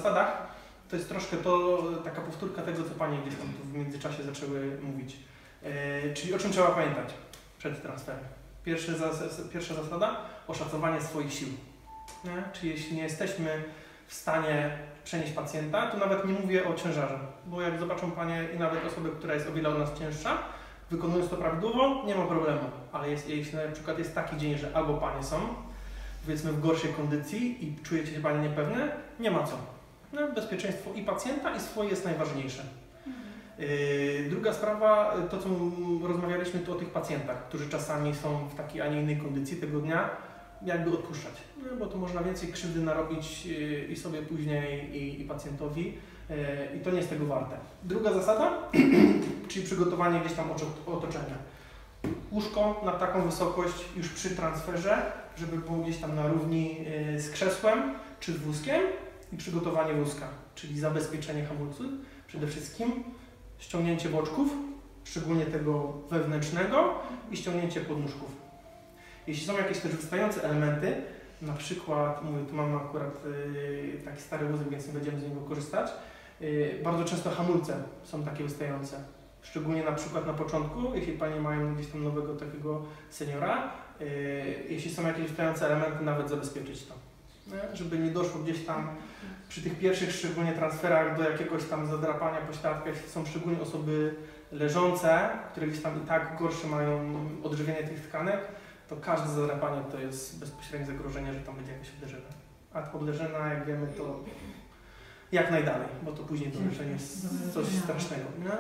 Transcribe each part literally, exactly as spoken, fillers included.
zasadach to jest troszkę to, taka powtórka tego, co Panie gdzieś tam tu w międzyczasie zaczęły mówić. Yy, czyli o czym trzeba pamiętać przed transferem. Pierwszy zas pierwsza zasada, oszacowanie swoich sił. Nie? Czyli jeśli nie jesteśmy w stanie przenieść pacjenta, to nawet nie mówię o ciężarze, bo jak zobaczą Panie i nawet osoby, która jest o wiele od nas cięższa, wykonując to prawidłowo, nie ma problemu, ale jest, jeśli na przykład jest taki dzień, że albo Panie są, powiedzmy w gorszej kondycji i czujecie się Panie niepewne, nie ma co. No, bezpieczeństwo i pacjenta i swoje jest najważniejsze. Yy, druga sprawa, to co rozmawialiśmy tu o tych pacjentach, którzy czasami są w takiej, a nie innej kondycji tego dnia, jakby odpuszczać, no, bo to można więcej krzywdy narobić yy, i sobie później i, i pacjentowi yy, i to nie jest tego warte. Druga zasada, czyli przygotowanie gdzieś tam otoczenia. Łóżko na taką wysokość już przy transferze, żeby było gdzieś tam na równi yy, z krzesłem czy z wózkiem i przygotowanie wózka, czyli zabezpieczenie hamulców przede wszystkim, ściągnięcie boczków, szczególnie tego wewnętrznego i ściągnięcie podnóżków. Jeśli są jakieś też wystające elementy, na przykład, mówię, tu mamy akurat yy, taki stary wózek, więc nie będziemy z niego korzystać, yy, bardzo często hamulce są takie wystające. Szczególnie na przykład na początku, jeśli Panie mają gdzieś tam nowego takiego seniora, yy, jeśli są jakieś wystające elementy, nawet zabezpieczyć to. Nie? Żeby nie doszło gdzieś tam przy tych pierwszych szczególnie transferach do jakiegoś tam zadrapania po śladkach, jeśli są szczególnie osoby leżące, które gdzieś tam i tak gorsze mają odżywienie tych tkanek, to każde zadrapanie to jest bezpośrednie zagrożenie, że tam będzie jakieś obleżyna. A obleżyna, jak wiemy, to jak najdalej, bo to później to leczenie jest coś strasznego. Nie?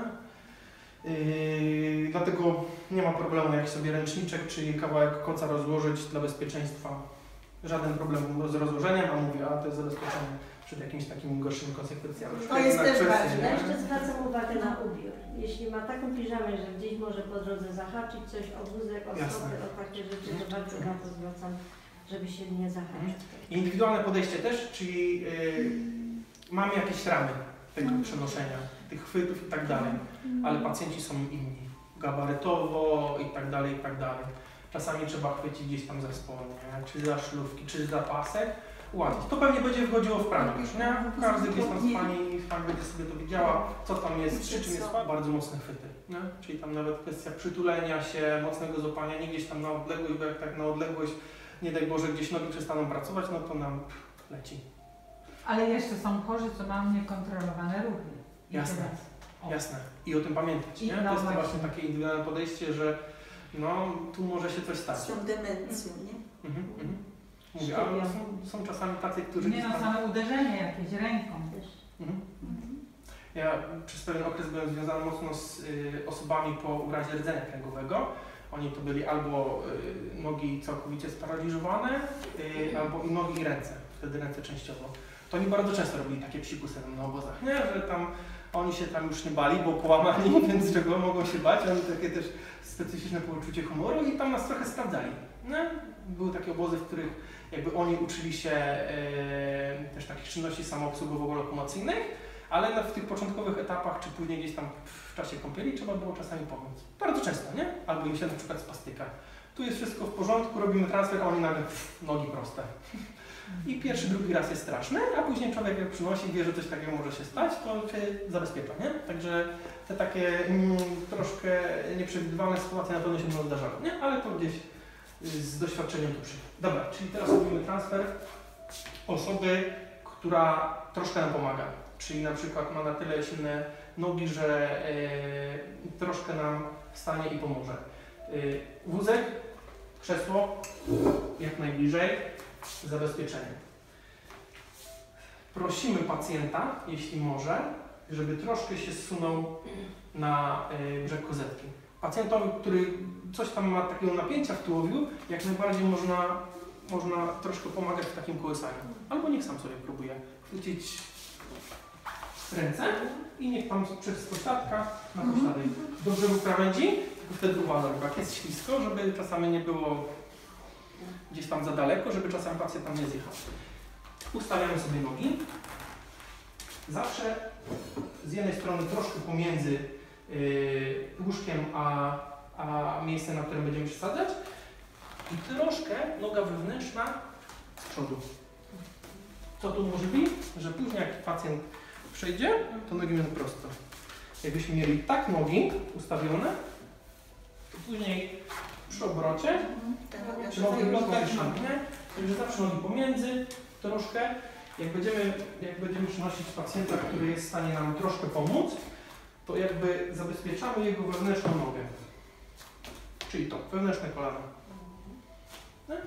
Yy, dlatego nie ma problemu, jak sobie ręczniczek, czyli kawałek koca rozłożyć dla bezpieczeństwa. Żaden problem z rozłożeniem, a mówię, a to jest zabezpieczenie przed jakimiś takimi gorszymi konsekwencjami. To jest też ważne. Jeszcze zwracam uwagę na ubiór. Jeśli ma taką piżamę, że gdzieś może po drodze zahaczyć coś o wózek, o stopy, o takie rzeczy, to bardzo na to zwracam, żeby się nie zahaczyć. Indywidualne podejście też, czyli yy, mamy jakieś ramy tego przenoszenia, tych chwytów i tak dalej, ale pacjenci są inni, gabarytowo i tak dalej, i tak dalej. Czasami trzeba chwycić gdzieś tam za spodnie, czy za szlufki, czy za pasek, ułatwić. To pewnie będzie wchodziło w praniu już, nie? Każdy gdzieś tam z Pani tam będzie sobie to widziała, co tam jest, przy czym jest bardzo mocne chwyty, nie? Czyli tam nawet kwestia przytulenia się, mocnego złapania, nie gdzieś tam na odległość, bo jak tak na odległość, nie daj Boże, gdzieś nogi przestaną pracować, no to nam leci. Ale jeszcze są chorzy, co mają niekontrolowane ruchy. Jasne, jasne. I o tym pamiętać, nie? To jest to właśnie takie indywidualne podejście, że no, tu może się coś stać. Z tą demencją, nie? Mhm, mhm. Mówię, ale są, są czasami tacy, którzy... Nie no, tam... same uderzenie jakieś ręką. Mhm. Mhm. Ja przez pewien okres byłem związany mocno z y, osobami po urazie rdzenia kręgowego. Oni to byli albo y, nogi całkowicie sparaliżowane, y, albo i nogi i ręce. Wtedy ręce częściowo. To oni bardzo często robili takie psikusy na obozach, nie? Że tam oni się tam już nie bali, bo połamani, więc czego mogą się bać. Oni takie też specyficzne poczucie humoru i tam nas trochę sprawdzali. Nie? Były takie obozy, w których jakby oni uczyli się e, też takich czynności samoobsługowo-lokomocyjnych, ale na, w tych początkowych etapach, czy później gdzieś tam w czasie kąpieli trzeba było czasami pomóc. Bardzo często, nie? Albo im się na przykład spastyka. Tu jest wszystko w porządku, robimy transfer, a oni nagle pff, nogi proste. I pierwszy, drugi raz jest straszny, a później człowiek jak przynosi, wie, że coś takiego może się stać, to się zabezpiecza, nie? Także te takie mm, troszkę nieprzewidywalne sytuacje na pewno się nie zdarzały, nie? Ale to gdzieś z doświadczeniem tu przyjdzie. Dobra, czyli teraz robimy transfer osoby, która troszkę nam pomaga. Czyli na przykład ma na tyle silne nogi, że e, troszkę nam wstanie i pomoże. E, wózek, krzesło, jak najbliżej, zabezpieczenie. Prosimy pacjenta, jeśli może, żeby troszkę się zsunął na e, brzeg kozetki. Pacjentowi, który coś tam ma takiego napięcia w tułowiu, jak najbardziej można, można troszkę pomagać w takim kołysaniu. Albo niech sam sobie próbuje chwycić ręce i niech tam przez pośladka na pośladek dobrze mu krawędzi, tylko wtedy uważam, jak jest ślisko, żeby czasami nie było gdzieś tam za daleko, żeby czasami pacjent tam nie zjechał. Ustawiamy sobie nogi. Zawsze z jednej strony troszkę pomiędzy Yy, łóżkiem a, a miejscem, na którym będziemy przesadzać i troszkę noga wewnętrzna z przodu. co to umożliwi? Że później jak pacjent przejdzie, to nogi będą prosto. Jakbyśmy mieli tak nogi ustawione, to później przy obrocie czy nogi wyglądać nie? Także zawsze nogi pomiędzy, troszkę. Jak będziemy, jak będziemy przynosić pacjenta, który jest w stanie nam troszkę pomóc, to jakby zabezpieczamy jego wewnętrzną nogę. Czyli to, wewnętrzne kolano. Tak?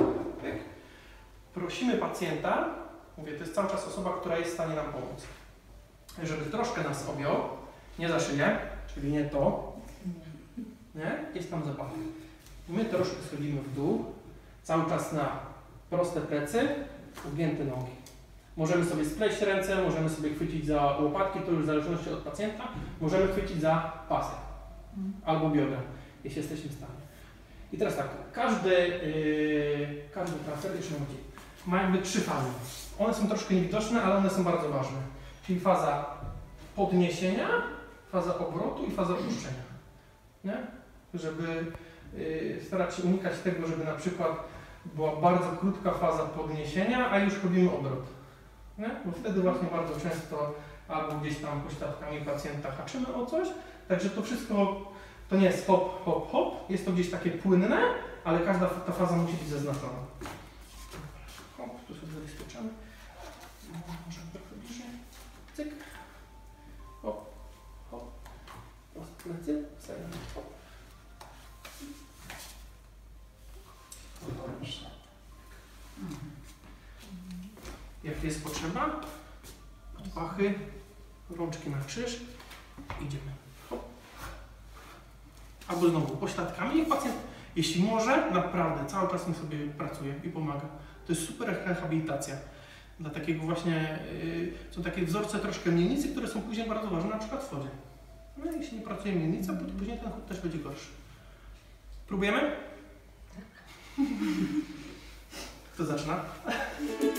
Prosimy pacjenta, mówię, to jest cały czas osoba, która jest w stanie nam pomóc, żeby troszkę nas objął, nie za szyję, czyli nie to, nie? Jest tam zapach. My troszkę schodzimy w dół, cały czas na proste plecy, ugięte nogi. Możemy sobie spleść ręce, możemy sobie chwycić za łopatki, to już w zależności od pacjenta, możemy chwycić za pasek albo biodra, jeśli jesteśmy w stanie. I teraz tak, każdy, yy, każdy transfer jeszcze ma jakby trzy fazy. One są troszkę niewidoczne, ale one są bardzo ważne. Czyli faza podniesienia, faza obrotu i faza opuszczenia. Nie? Żeby yy, starać się unikać tego, żeby na przykład była bardzo krótka faza podniesienia, a już robimy obrot. Nie? Bo wtedy właśnie bardzo często albo gdzieś tam pośladkami pacjenta haczymy o coś. Także to wszystko to nie jest hop, hop, hop. Jest to gdzieś takie płynne, ale każda ta faza musi być zaznaczona. Hop, tu sobie zabezpieczamy. Możemy trochę bliżej. Cyk. Hop, hop. Prosto plecy. Wstajemy. Hop. Jak jest potrzeba, od pachy, rączki na krzyż, idziemy. Hop. Albo znowu pośladkami. Niech pacjent, jeśli może, naprawdę cały czas sobie pracuje i pomaga. To jest super rehabilitacja. Dla takiego właśnie, yy, są takie wzorce troszkę miednicy, które są później bardzo ważne, na przykład w chodzie. No jeśli nie pracuje miednica, to później ten chód też będzie gorszy. Próbujemy? Tak. Kto zaczyna?